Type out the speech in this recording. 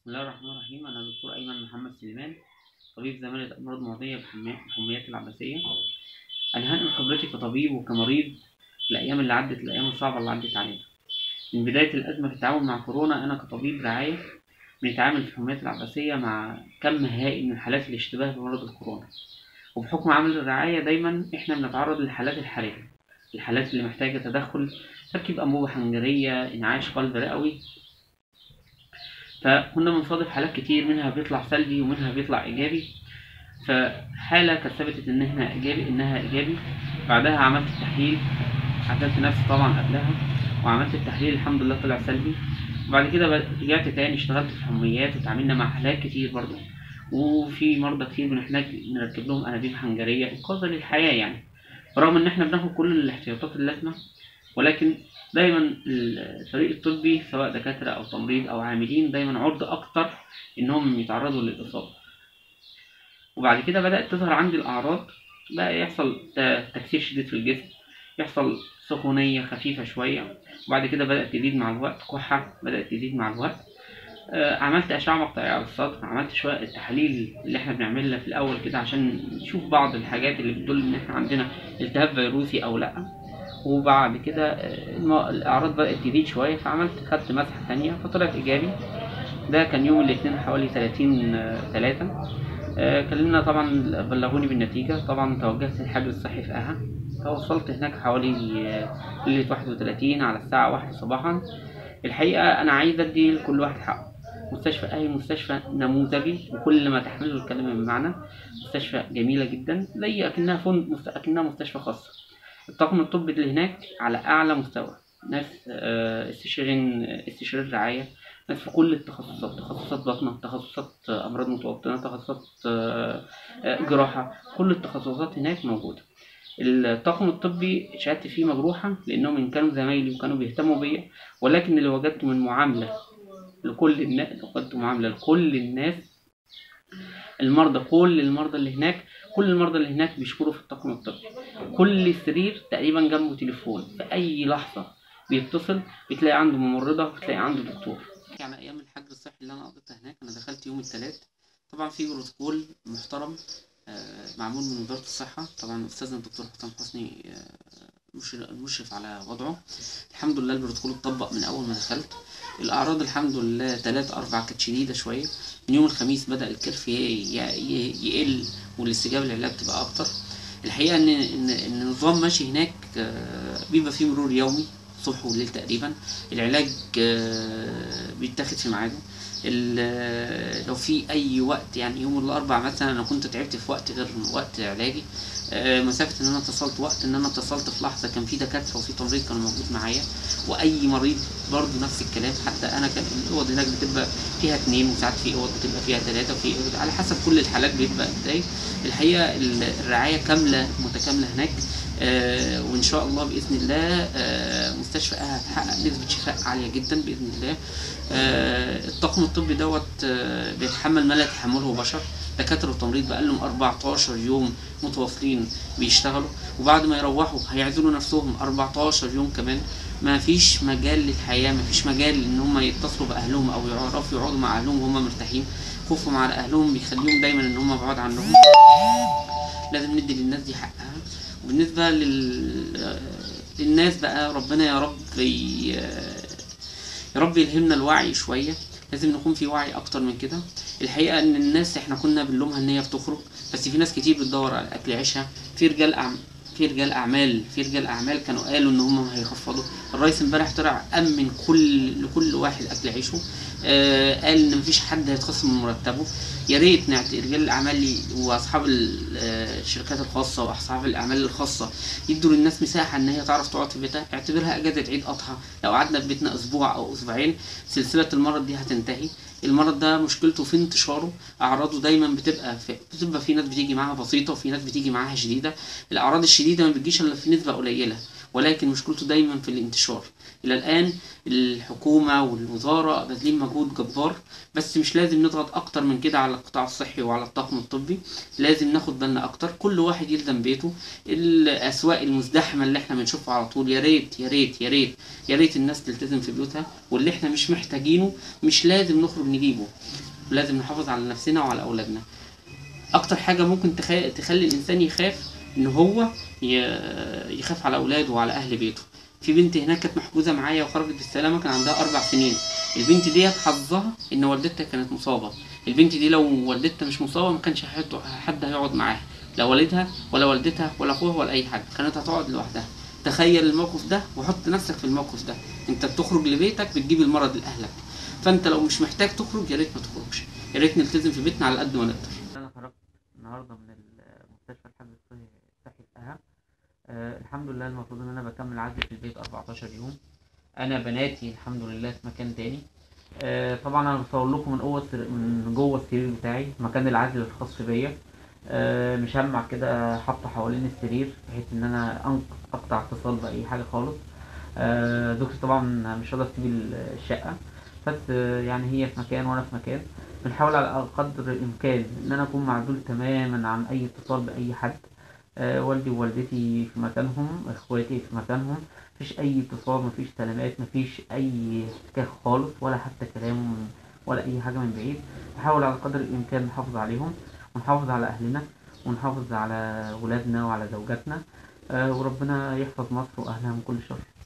بسم الله الرحمن الرحيم. أنا دكتور أيمن محمد سليمان، طبيب زمالة أمراض معدية بحميات العباسية. أنا هنقل خبرتي كطبيب وكمريض الأيام اللي عدت، الأيام الصعبة اللي عدت علينا. من بداية الأزمة في التعامل مع كورونا، أنا كطبيب رعاية بنتعامل في حميات العباسية مع كم هائل من حالات الاشتباه بمرض الكورونا. وبحكم عمل الرعاية دايما إحنا بنتعرض للحالات الحرجة، الحالات اللي محتاجة تدخل، تركيب أنبوبة حنجرية، إنعاش قلب رئوي. فكنا بنصادف حالات كتير، منها بيطلع سلبي ومنها بيطلع إيجابي. فحالة كانت ثبتت إنها إيجابي. بعدها عملت التحليل، عزلت نفسي طبعا قبلها، وعملت التحليل الحمد لله طلع سلبي. وبعد كده رجعت تاني اشتغلت في حميات وتعاملنا مع حالات كتير برضه، وفي مرضى كتير بنحتاج نركب لهم أنابيب حنجرية إنقاذا للحياة يعني. برغم إن إحنا بناخد كل الاحتياطات اللازمة، ولكن دايما الفريق الطبي سواء دكاترة أو تمريض أو عاملين دايما عرضة أكتر إنهم يتعرضوا للإصابة. وبعد كده بدأت تظهر عندي الأعراض، بقى يحصل تكسير شديد في الجسم، يحصل سخونية خفيفة شوية، وبعد كده بدأت تزيد مع الوقت، كحة بدأت تزيد مع الوقت. عملت أشعة مقطعية على السطح، عملت شوية التحاليل اللي احنا بنعملها في الأول كده عشان نشوف بعض الحاجات اللي بتدل إن احنا عندنا التهاب فيروسي أو لأ. وبعد كده الأعراض بدأت تزيد شوية، خدت مسحة تانية فطلعت إيجابي. ده كان يوم الاثنين حوالي 30/3. كلمنا طبعا، بلغوني بالنتيجة. طبعا توجهت للحجر الصحي في أها، فوصلت هناك حوالي ليلة 31 على الساعة 1 صباحا. الحقيقة أنا عايز أدي لكل واحد حقه. مستشفى أي مستشفى نموذجي بكل ما تحمله الكلمة من معنى. مستشفى جميلة جدا، زي أكنها فندق، أكنها مستشفى خاصة. الطاقم الطبي اللي هناك على أعلى مستوى، ناس استشاريين رعاية، ناس في كل التخصصات، تخصصات بطنة، تخصصات أمراض متوطنة، تخصصات جراحة، كل التخصصات هناك موجودة. الطاقم الطبي شهادتي فيه مجروحة، لأنهم إن كانوا زمايلي وكانوا بيهتموا بيا، ولكن اللي وجدته من معاملة لكل الناس، وجدت معاملة لكل الناس، كل المرضى اللي هناك بيشكروا في الطاقم الطبي. كل سرير تقريبا جنبه تليفون، في اي لحظه بيتصل بتلاقي عنده ممرضه، بتلاقي عنده دكتور. على ايام الحجر الصحي اللي انا قضيتها هناك، انا دخلت يوم الثلاث. طبعا في بروتوكول محترم معمول من وزاره الصحه، طبعا استاذنا الدكتور حسام حسني المشرف على وضعه. الحمد لله البروتوكول اتطبق من اول ما دخلت. الاعراض الحمم لله 3-4 كانت شديده شويه. من يوم الخميس بدا الكرف يقل، والاستجابه للعلاج تبقى اكتر. الحقيقه ان النظام ماشي هناك، بيبقى فيه مرور يومي صبح وليل تقريبا. العلاج بيتاخد في ميعاده. لو في اي وقت، يعني يوم الاربعاء مثلا انا كنت تعبت في وقت غير وقت علاجي، مسافه ان انا اتصلت، وقت ان انا اتصلت في لحظه كان في دكاتره وفي تمريض كانوا موجود معايا، واي مريض برضه نفس الكلام. حتى انا كان الاوض هناك بتبقى فيها 2، وساعات في اوض بتبقى فيها 3، وفي على حسب كل الحالات بيبقى ازاي. الحقيقه الرعايه كامله متكامله هناك. وان شاء الله باذن الله مستشفى هتحقق نسبه شفاء عاليه جدا باذن الله. الطاقم الطبي دوت بيتحمل ما لا يتحمله بشر. دكاتره وتمريض بقالهم 14 يوم متواصلين بيشتغلوا، وبعد ما يروحوا هيعزلوا نفسهم 14 يوم كمان. ما فيش مجال للحياه، ما فيش مجال ان هم يتصلوا باهلهم او يعرفوا يقعدوا مع اهلهم وهم مرتاحين. خوفهم على اهلهم بيخليهم دايما ان هم بعاد عنهم. لازم ندي للناس دي حقها. وبالنسبه للناس بقى، ربنا يا رب يلهمنا الوعي شويه. لازم نكون في وعي اكتر من كده. الحقيقه ان الناس احنا كنا بنلومها ان هي بتخرج، بس في ناس كتير بتدور على اكل عيشها. في رجال اعمال كانوا قالوا ان هم هيخفضوا. الرئيس امبارح طلع امن لكل واحد اكل عيشه. قال ان مفيش حد هيتخصم من مرتبه. يا ريت رجال الاعمال واصحاب الشركات الخاصه واصحاب الاعمال الخاصه يدوا للناس مساحه ان هي تعرف تقعد في بيتها. اعتبرها اجازه عيد اضحى. لو قعدنا في بيتنا اسبوع او اسبوعين، سلسله المرض دي هتنتهي. المرض ده مشكلته في انتشاره. اعراضه دايما بتبقى في ناس بتيجي معاها بسيطه، وفي ناس بتيجي معاها شديده. الاعراض الشديده ما بتجيش الا في نسبه قليله، ولكن مشكلته دايما في الانتشار. الى الان الحكومة والوزارة باذلين مجهود جبار، بس مش لازم نضغط اكتر من كده على القطاع الصحي وعلى الطاقم الطبي. لازم ناخد بالنا اكتر، كل واحد يلزم بيته. الاسواق المزدحمة اللي احنا بنشوفها على طول، يا ريت يا ريت يا ريت يا ريت الناس تلتزم في بيوتها. واللي احنا مش محتاجينه مش لازم نخرج نجيبه، لازم نحافظ على نفسنا وعلى اولادنا. اكتر حاجة ممكن تخلي الانسان يخاف ان هو يخاف على اولاده وعلى اهل بيته. في بنت هناك كانت محجوزة معايا وخرجت بالسلامة، كان عندها 4 سنين. البنت ديت حظها ان والدتها كانت مصابة. البنت دي لو والدتها مش مصابة ما كانش حد هيقعد معاها، لا والدها ولا والدتها ولا اخوها ولا اي حد، كانت هتقعد لوحدها. تخيل الموقف ده وحط نفسك في الموقف ده، انت بتخرج لبيتك بتجيب المرض لاهلك. فانت لو مش محتاج تخرج يا ريت ما تخرجش، يا ريت نلتزم في بيتنا على قد ما نقدر. انا خرجت النهارده من المستشفى الحمد لله صحي اها. الحمد لله، المفروض ان انا بكمل عندي في البيت 14 يوم. انا بناتي الحمد لله في مكان تاني. طبعا انا بصور لكم من جوه السرير بتاعي، مكان العزل الخاص بيا. مشمع كده حاطه حوالين السرير بحيث ان انا اقطع اتصال باي حاجه خالص. دكتور طبعا مش هقدر اسيب الشقه، بس يعني هي في مكان وانا في مكان. بنحاول على قدر الامكان ان انا اكون معزول تماما عن اي اتصال باي حد. والدي ووالدتي في مكانهم، اخواتي في مكانهم، مفيش اي اتصال، مفيش سلامات، مفيش اي احتكاك خالص ولا حتى كلام ولا اي حاجه من بعيد. نحاول على قدر الامكان نحافظ عليهم ونحافظ على اهلنا ونحافظ على ولادنا وعلى زوجاتنا. وربنا يحفظ مصر واهلها من كل شر.